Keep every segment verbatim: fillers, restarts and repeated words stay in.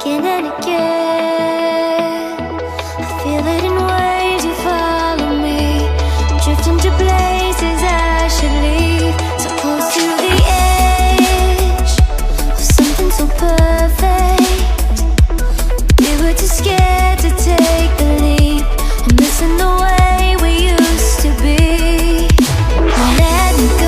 again and again. I feel it in ways you follow me, drifting to places I should leave. So close to the edge of something so perfect. We were too scared to take the leap. I'm missing the way we used to be. Let me go.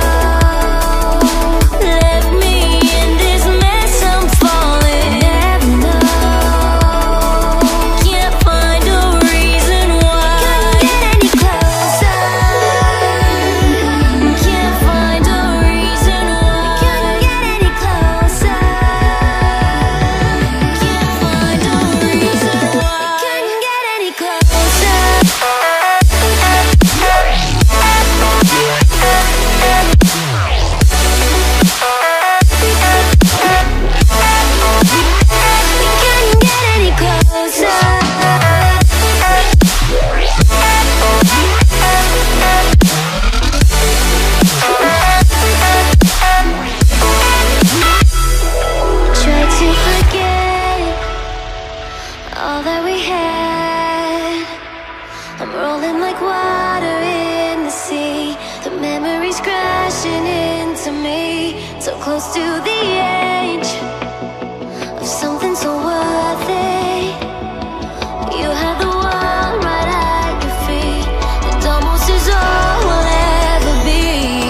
All that we had, I'm rolling like water in the sea. The memories crashing into me, so close to the edge of something so worth it. You have the world right at your feet, and almost is all we'll ever be.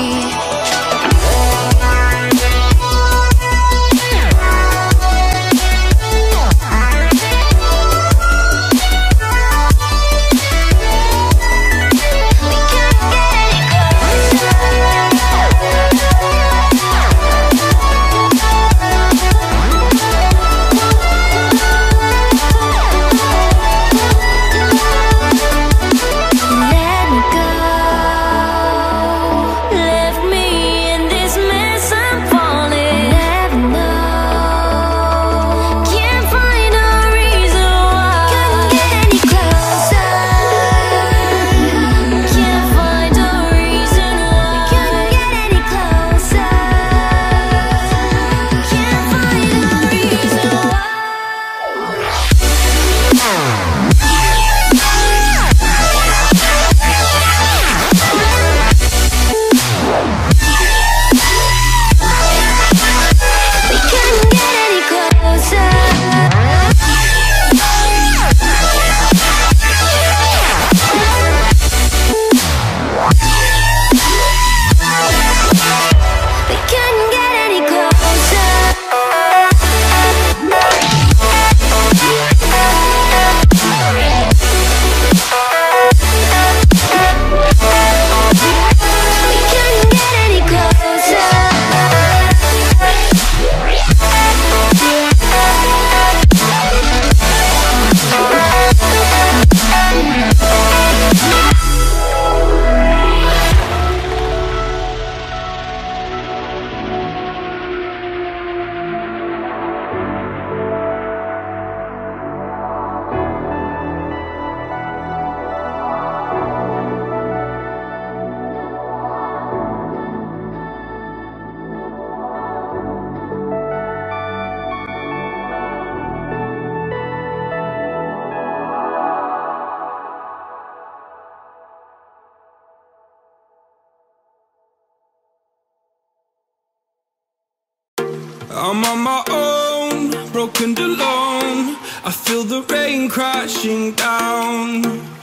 I'm on my own, broken and alone. I feel the rain crashing down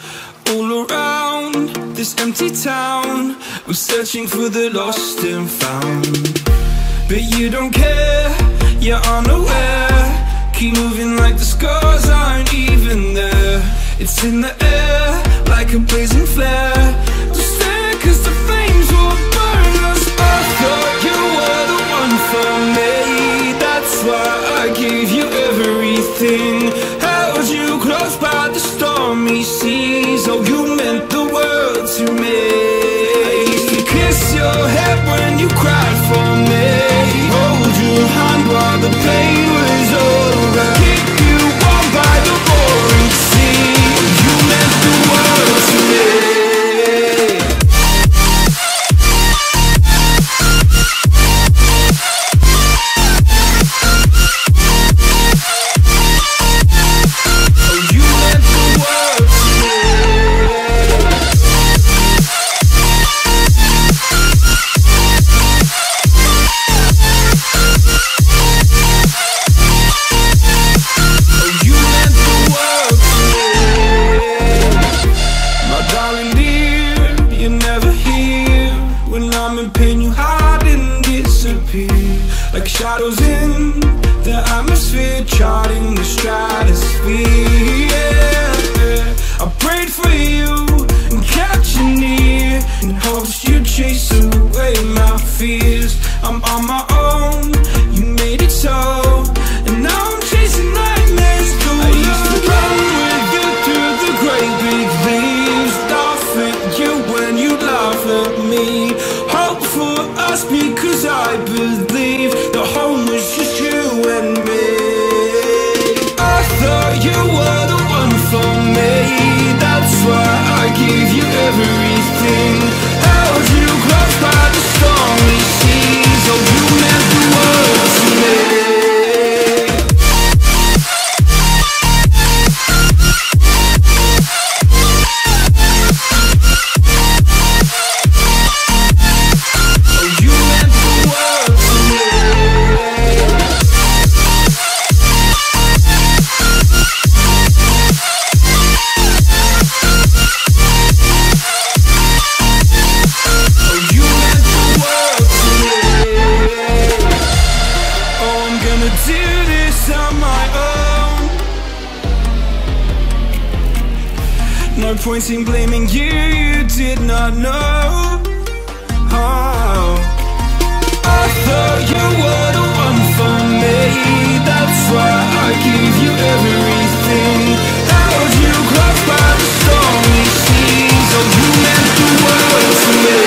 all around this empty town. I'm searching for the lost and found, but you don't care, you're unaware. Keep moving like the scars aren't even there. It's in the air like a blazing flare. Don't stare cause the flames will burn us. I thought you were the one for me, that's why I gave you everything. Held you close by the stormy seas. Oh, you meant the world to me. I used to kiss your head when you cried for me, hold your hand while the pain was over, keep you warm by the roaring sea. You meant the world to me. charting the stratosphere. Yeah. I prayed for you and kept you near in hopes you'd chase away my fears. I'm on my own, you made it so, and now I'm chasing nightmares. I used to run with you through the great big leaves, laugh at you when you laugh at me. Hope for us because I believe the home was just you and me. I thought you were the one for me, that's why I gave you everything. Held you close by the stormy seas, oh you meant the world to me. No point in blaming you, you did not know. Oh. I thought you were the one for me, that's why I gave you everything. Held you close by the stormy seas, oh you meant the world to me.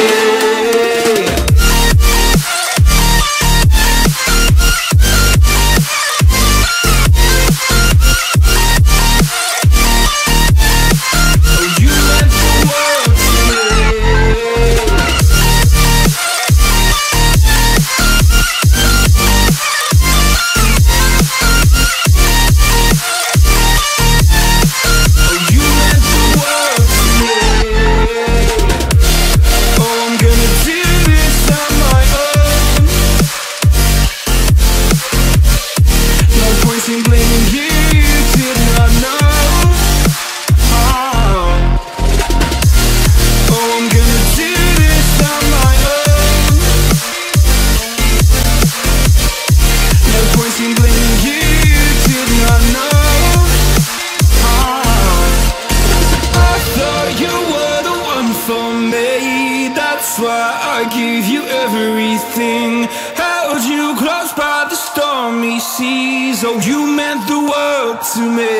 That's why I gave you everything. Held you close by the stormy seas, oh you meant the world to me.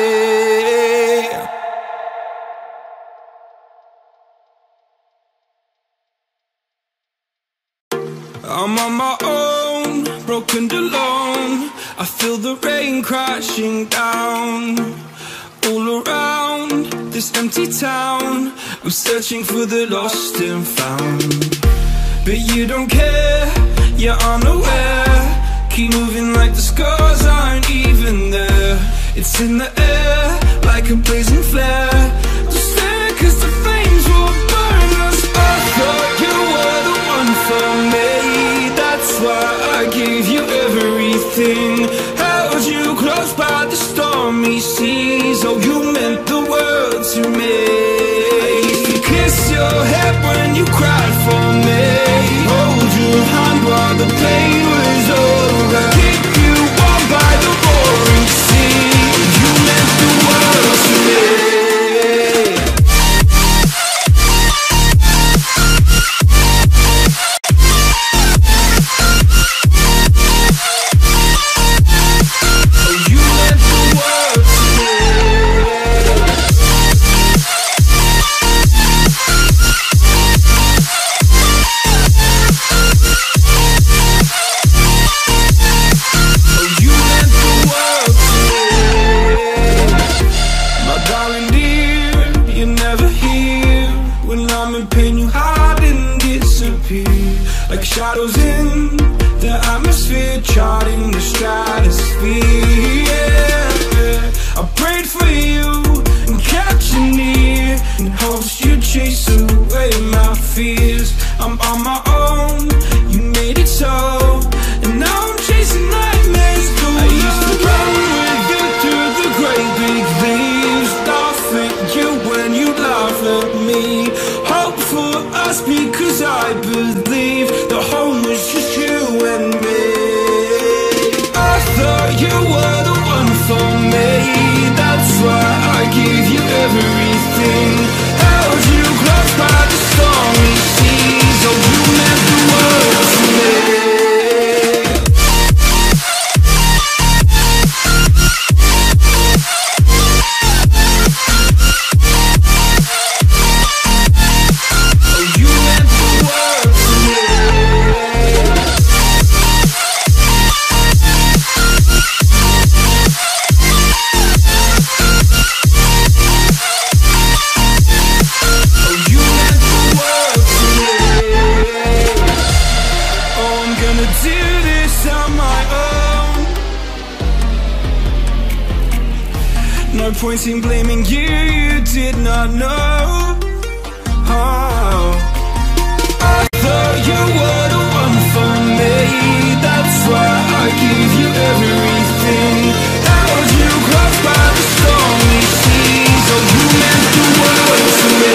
I'm on my own, broken and alone. I feel the rain crashing down all around this empty town. I'm searching for the lost and found, but you don't care, you're unaware. Keep moving like the scars aren't even there. It's in the air like a blazing flare. Just stare cause the flames will burn us. I thought you were the one for me, that's why I gave you everything. Held you close by the stormy seas, oh you meant the world to me. I used to kiss your head when you cried for me, hold your hand while the pain was over, keep you warm by the roaring sea, you meant the world to me. Oh, you meant No point in blaming you, you did not know. Oh, I thought you were the one for me. That's why I give you everything. Held you close by the stormy seas. Oh, you meant the world to me.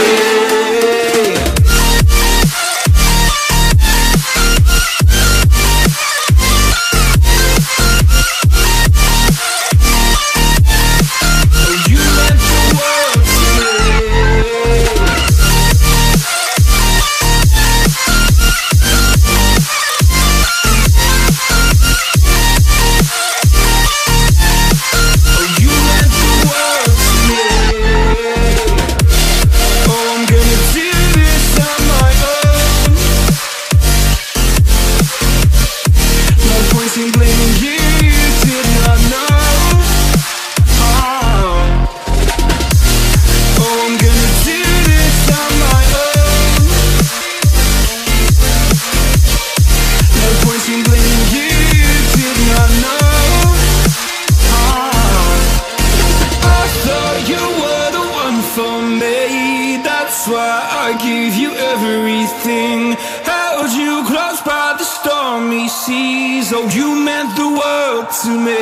Oh, you meant the world to me.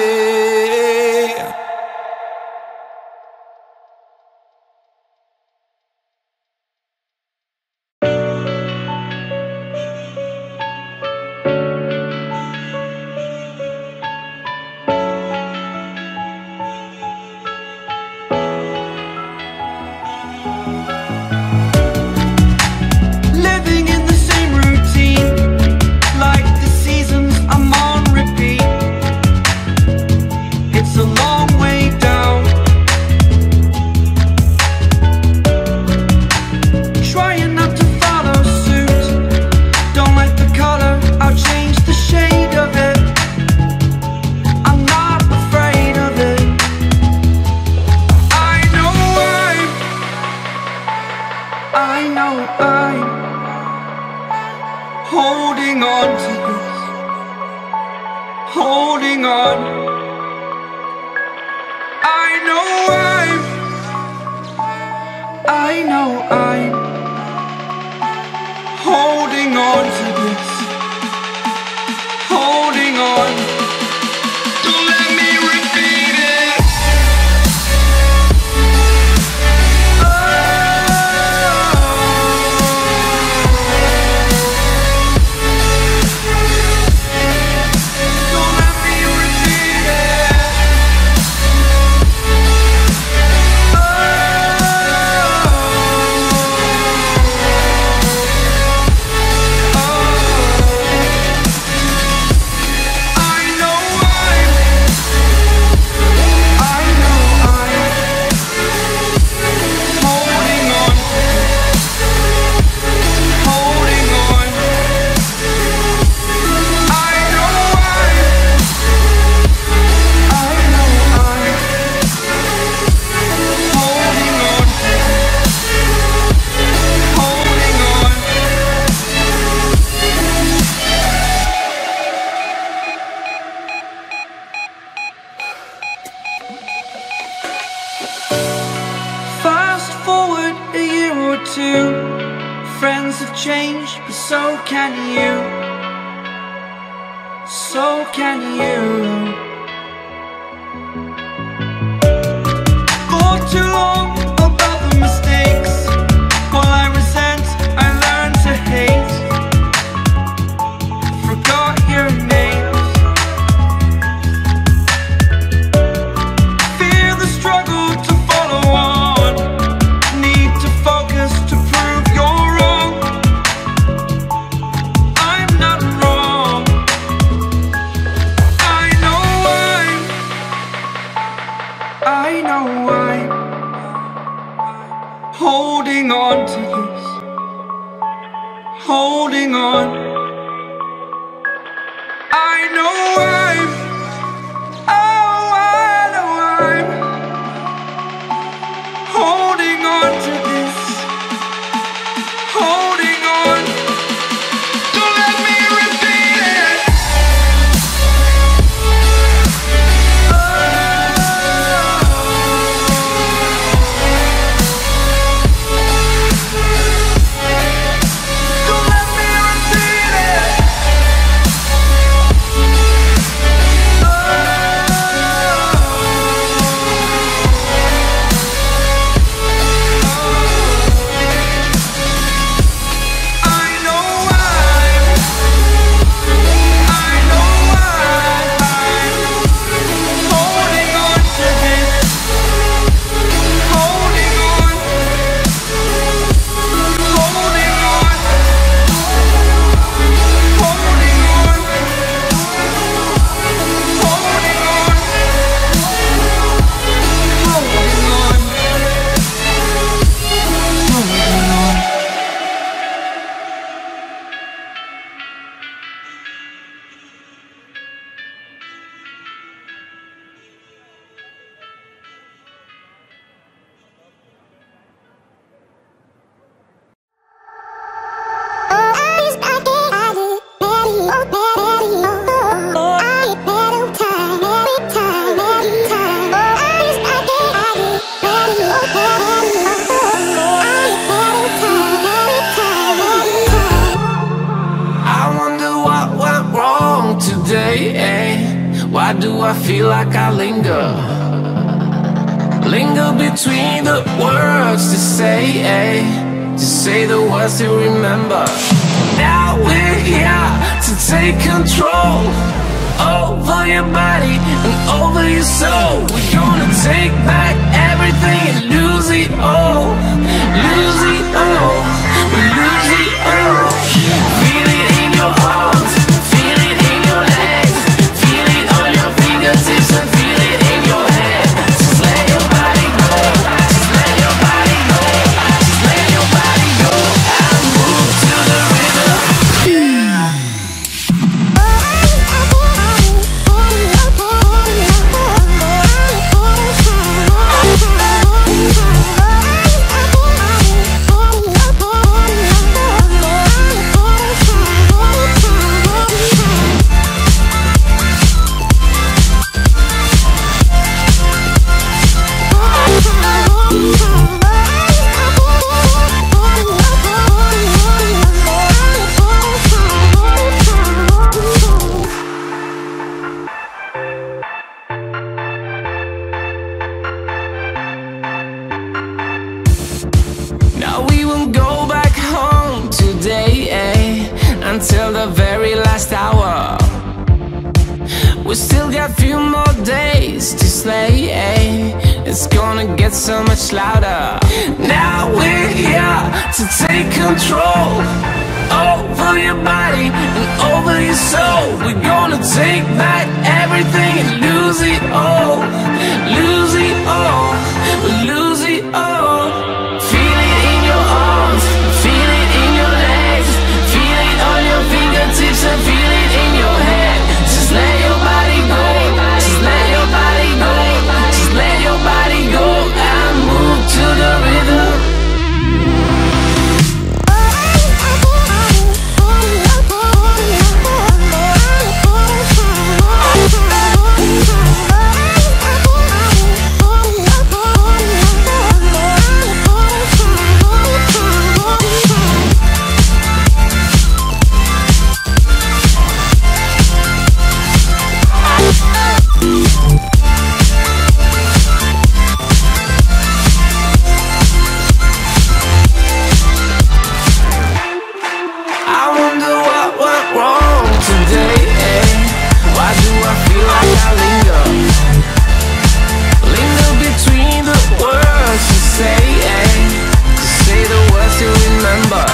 Oh Why do I feel like I linger? Linger between the words to say, eh? To say the words to remember. Now we're here to take control over your body and over your soul. We're gonna take back everything and lose it all. Lose it all. We lose it all. Feel it in your arms, feel it in your legs, feel it on your fingertips and feel it in your head. Just let your body go, just let your body go, just let your body go and move to the rhythm. Yeah. Now we won't go back home today, eh? Until the very last hour. We still got a few more days to slay, eh? It's gonna get so much louder. Now we're here to take control over your body and over your soul. We're gonna take back everything and lose it all. Lose it all. Lose it all. Feel it in your arms, feel it in your legs, feel it on your fingertips and feel it in your head. Just let your body go, just let your body go, just let your body go and move to the rhythm. I wonder what went wrong today, eh? Why do I feel like I linger? Linger between the words to say, eh? To say the words to remember.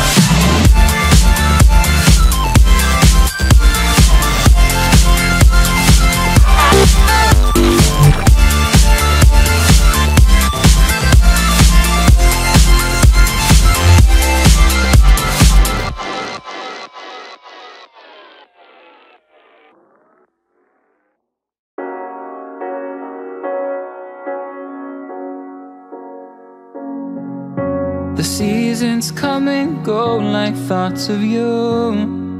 The seasons come and go like thoughts of you.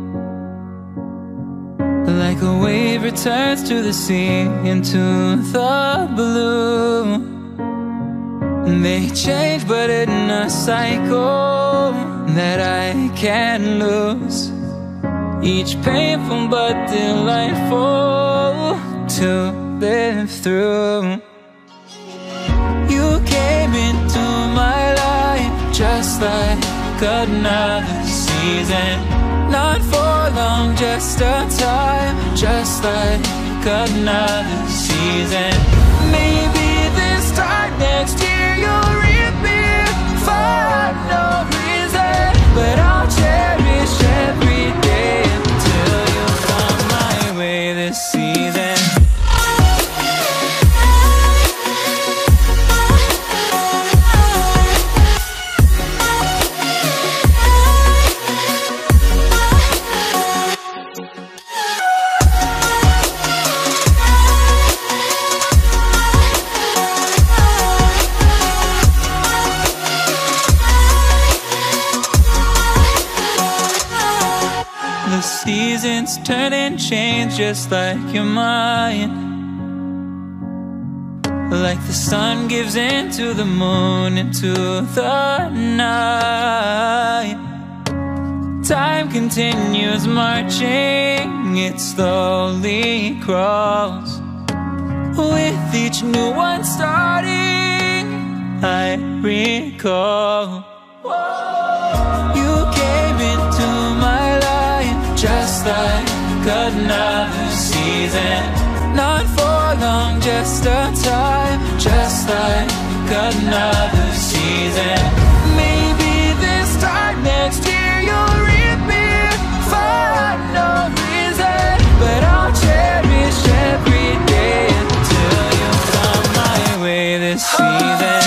Like a wave returns to the sea into the blue. And they change but in a cycle that I can't lose. Each painful but delightful to live through. You came into my life just like another season. Not for long, just a time. Just like another season. Maybe this time next year you'll reappear for no reason. But I'll cherish every day until you come my way this season. The seasons turn and change just like your mind. Like the sun gives into the moon, into the night. Time continues marching, it slowly crawls with each new one starting, I recall you came into my life just like another season. Not for long, just a time, just like another season. Maybe this time next year you'll reappear for no reason, but I'll cherish every day until you come my way this season.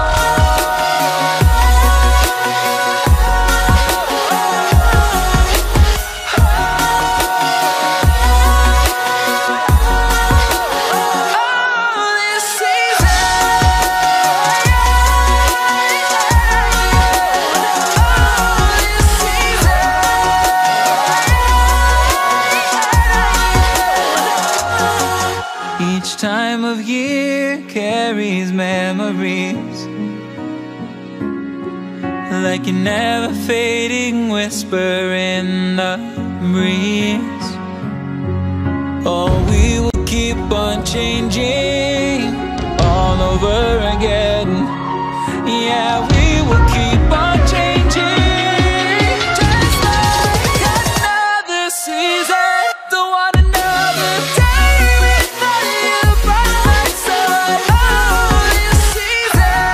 Each time of year carries memories, like a never fading whisper in the breeze. Oh, we will keep on changing all over again. Yeah, we will keep on changing, just like another season. Don't want another day without you by my side. Oh, this season.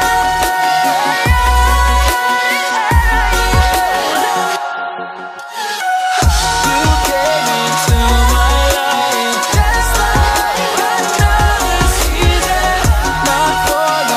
You came into my life just like another season. Not for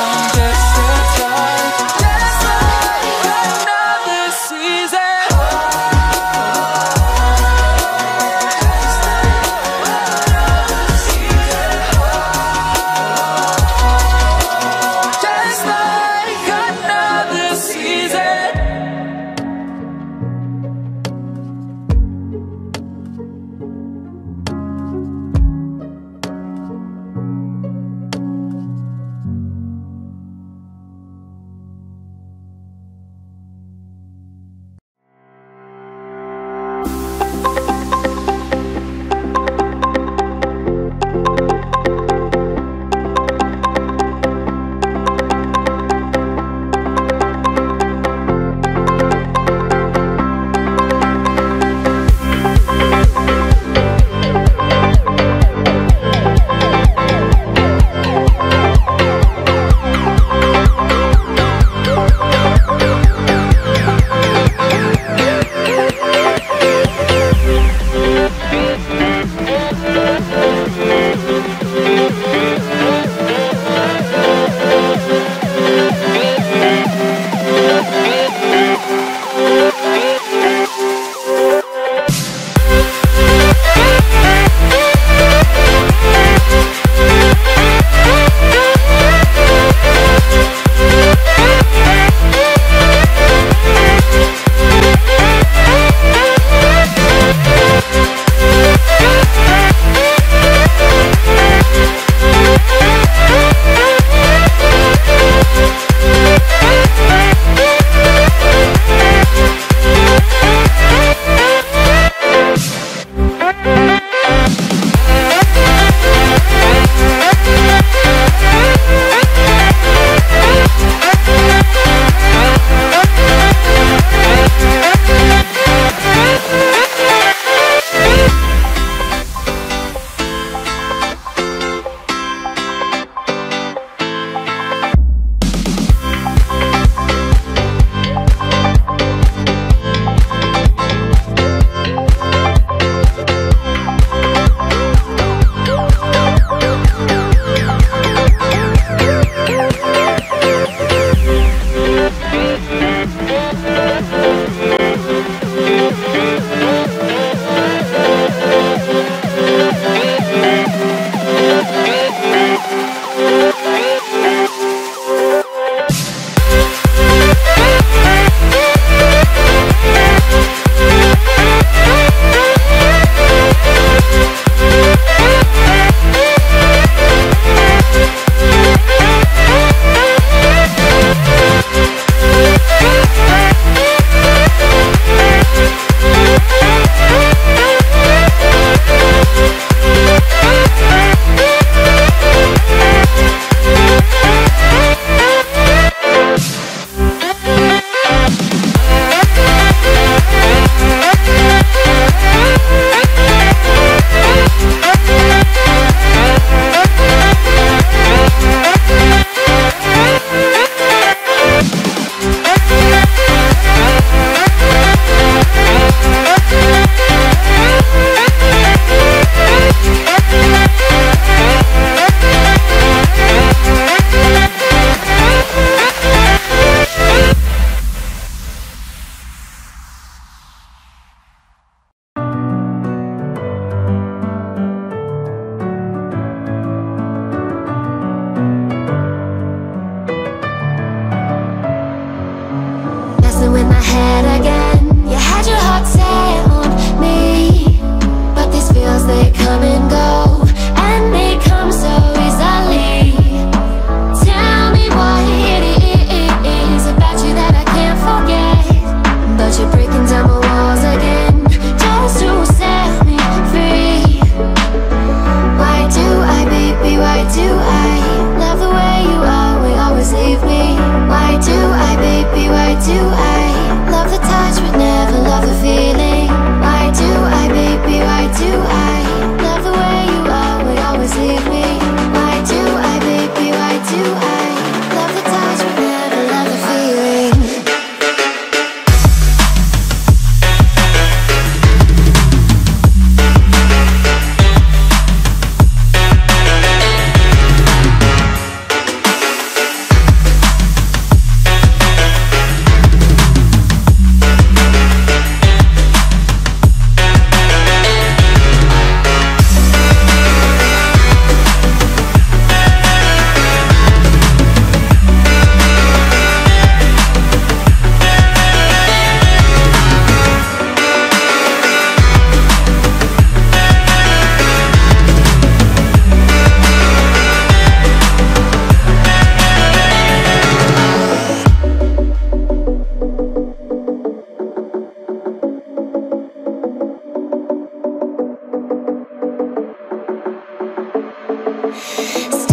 Stay